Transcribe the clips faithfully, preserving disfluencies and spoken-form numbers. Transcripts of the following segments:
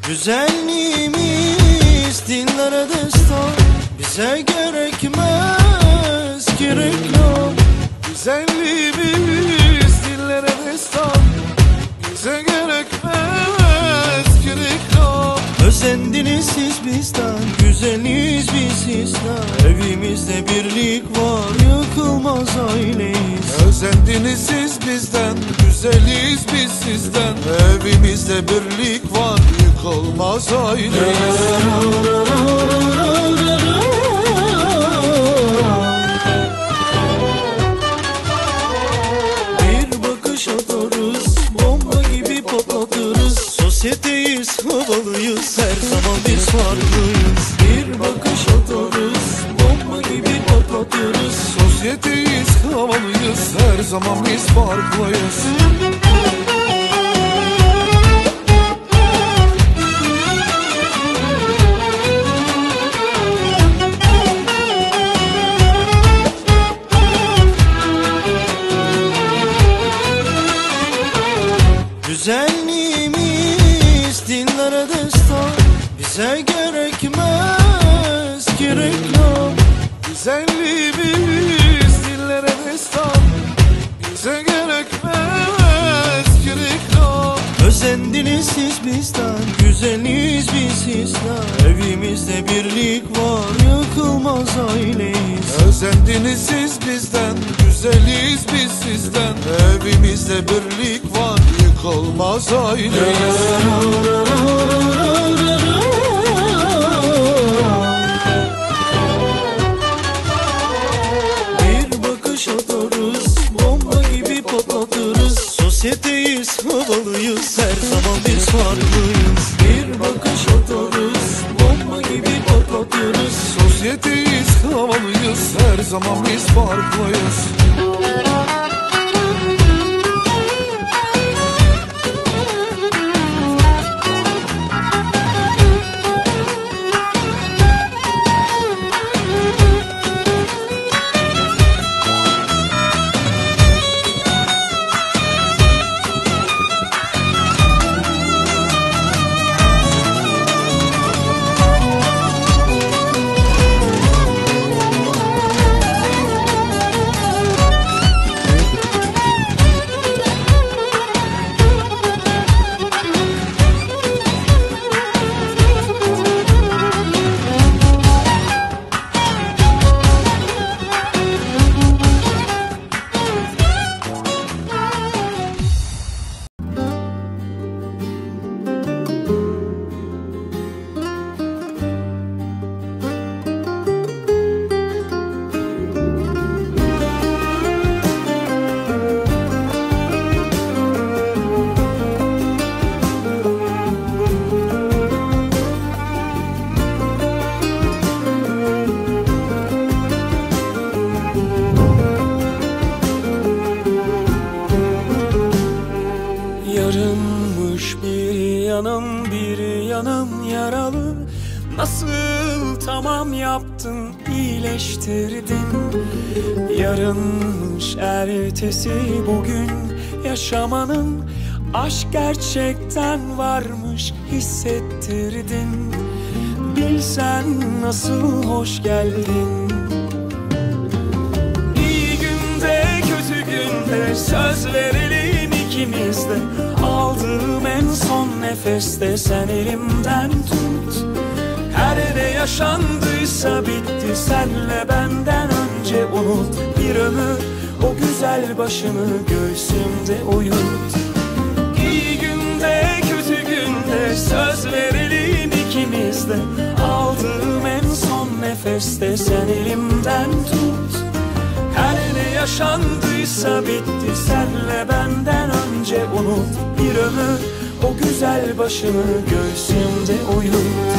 Güzelliğimiz dillere destan, bize gerekmez ki reklam. Güzelliğimiz dillere destan, bize gerekmez ki reklam. Özendiniz siz bizden, güzeliz biz sizden. Evimizde birlik var, yıkılmaz aileyiz. Özendiniz siz bizden, güzeliz biz sizden. Evimizde birlik var, yıkılmaz aileyiz. Bir bakış atarız, bomba gibi patlatırız. Sosyeteyiz, havalıyız, her zaman biz farklıyız. Bir bakış atarız, bomba gibi patlatırız. Sosyeteyiz, havalıyız, her zaman biz farklıyız. Güzelliğimiz dillere destan, bize gerekmez ki reklam. Güzelliğimiz dillere destan, bize gerekmez ki reklam. Özendiniz siz bizden, güzeliz biz sizden. Evimizde birlik var, yıkılmaz aileyiz. Özendiniz siz bizden, güzeliz biz sizden. Evimizde birlik var, yıkılmaz aileyiz. Bir bakış atarız, bomba gibi patlatırız. Sosyeteyiz, havalıyız, her zaman biz farklıyız. Bir bakış atarız, bomba gibi patlatırız. Sosyeteyiz, havalıyız, her zaman biz farklıyız. Yarınmış bir yanım, bir yanım yaralı. Nasıl tamam yaptın, iyileştirdin. Yarınmış ertesi bugün yaşamanın. Aşk gerçekten varmış, hissettirdin. Bilsen nasıl hoş geldin. İyi günde kötü günde söz verelim ikimiz de. Aldığım en son nefeste sen elimden tut. Her ne yaşandıysa bitti, senle benden önce unut. Bir ömür o güzel başını göğsümde uyut. İyi günde kötü günde söz verelim ikimiz de. Aldığım en son nefeste sen elimden tut. Her ne yaşandıysa bitti, senle benden önce unut. Bir ömür o güzel başını göğsümde uyut.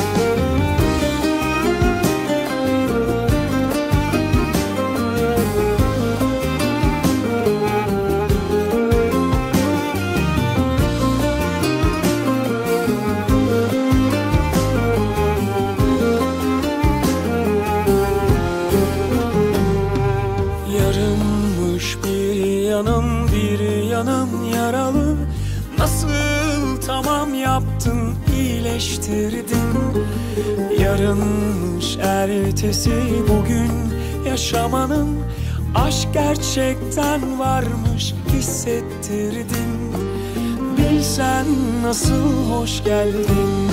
yanım bir yanım yaralı. Nasıl tamam yaptın, iyileştirdin. Yarınmış ertesi bugün yaşamanın, aşk gerçekten varmış hissettirdin. Bilsen nasıl hoş geldin.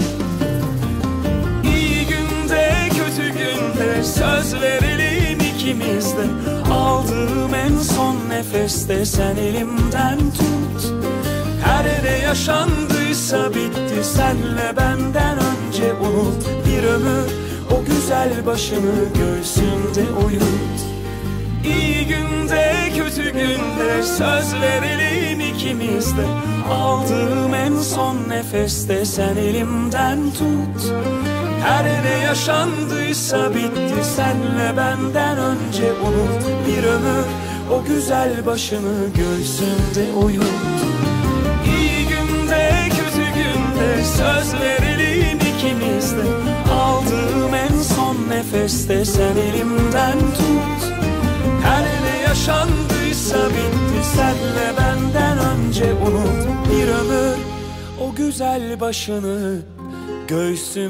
İyi günde kötü günde söz verelim ikimiz de. Aldığım en son nefeste sen elimden tut. Her ne yaşandıysa bitti, senle benden önce unut. Bir ömür o güzel başını göğsümde uyut. İyi günde kötü günde söz verelim ikimiz de. Aldığım en son nefeste sen elimden tut. Her ne yaşandıysa bitti, senle benden önce unut. Bir ömür o güzel başını göğsümde uyut. İyi günde kötü günde söz verelim ikimiz de. Aldığım en son nefeste sen elimden tut. Her ne yaşandıysa bitti, senle benden önce unut. Bir ömür o güzel başını göğsüm